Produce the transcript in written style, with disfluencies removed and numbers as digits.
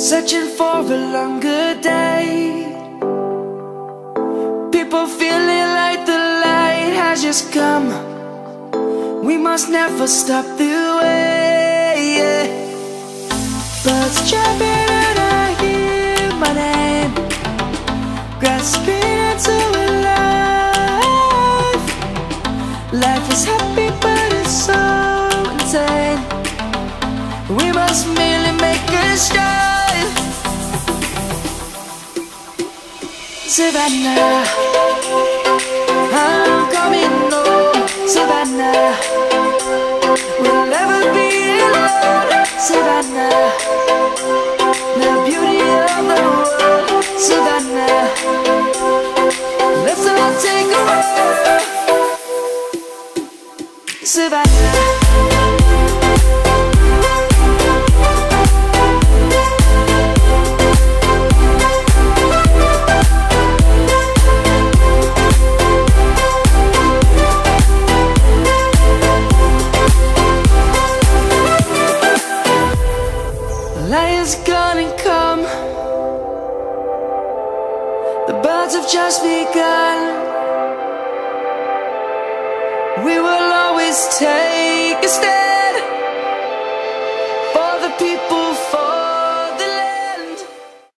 searching for a longer day. People feeling like the light has just come. We must never stop the way, yeah. Birds chirping and I hear my name, grasping into a life. Life is happy but it's so insane. We must merely make a start. Savannah, I'm coming home. Savannah, we'll never be alone. Savannah, the beauty of the world. Savannah, let's all take a ride. Savannah. Lion's gonna come. The birds have just begun. We will always take a stand.